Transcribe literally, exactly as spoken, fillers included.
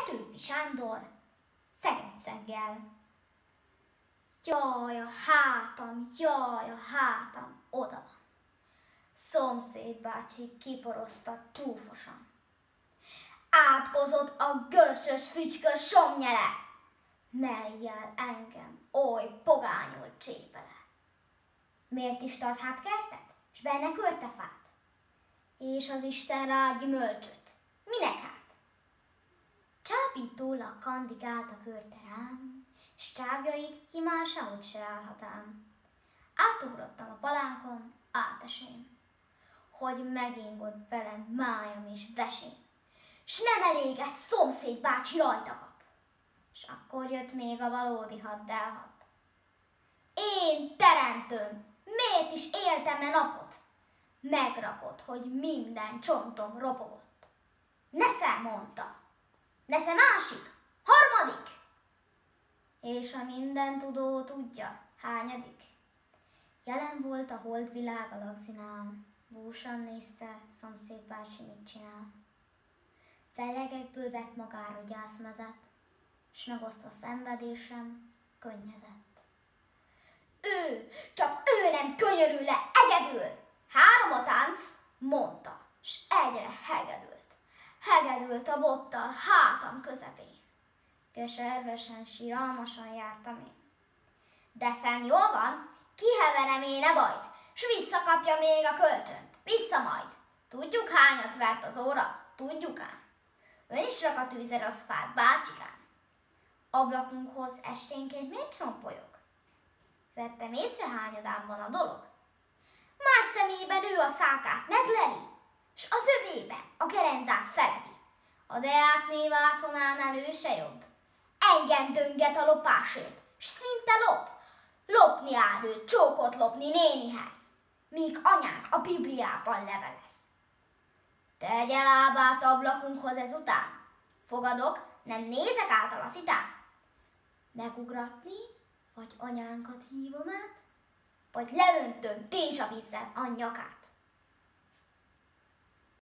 Petőfi Sándor Szegedszeggel. Jaj, a hátam, jaj, a hátam, oda van. Szomszéd bácsi kiporozta csúfosan. Átkozott a görcsös fügykös somnyele, mellyel engem oly pogányul csépele. Miért is tart hát kertet, s benne körtefát? És az Isten rá gyümölcsöt, minek hát? Csábítólag kandigált a körte rám, s csábjaid ki már sehogy se állhatám. Átugrottam a palánkon, átesém, hogy megingott belem májam és vesém, s nem elég ez szomszéd bácsi rajta kap. S akkor jött még a valódi haddelhat. Én teremtőm, miért is éltem-e napot? Megrakott, hogy minden csontom ropogott. Nesze, mondta, nesze másik, harmadik. És a minden tudó tudja, hányadik. Jelen volt a holdvilág a lagzinál, búsan nézte, szomszéd bácsi mit csinál. Fellegekből vett magára gyászmezet, s megosztva szenvedésem könnyezett. Ő, csak ő nem könyörül le egyedül! Három a tánc, mondta, s egyre hegedült. Hegedült a bottal hátam közepén. Keservesen, síralmasan jártam én. De szent jól van, kiheverem én e bajt, s visszakapja még a kölcsönt. Vissza majd. Tudjuk, hányat vert az óra, tudjuk ám. Ön is rak a tűzre az fát, bácsikám. Ablakunkhoz esténként miért csompolyog? Vettem észre, hányadán van a dolog. Más szemében ő a szákát megleli, s az övében a gerendát feledi. A deákné vászonánál ő se jobb. Engem dönget a lopásért, s szinte lop. Lopni áll ő, csókot lopni nénihez, míg anyánk a Bibliában levelez. Tegye lábát ablakunkhoz ezután. Fogadok, nem nézek által a szitán. Megugratni, vagy anyánkat hívom át, vagy leöntöm tézsavízzel a nyakát.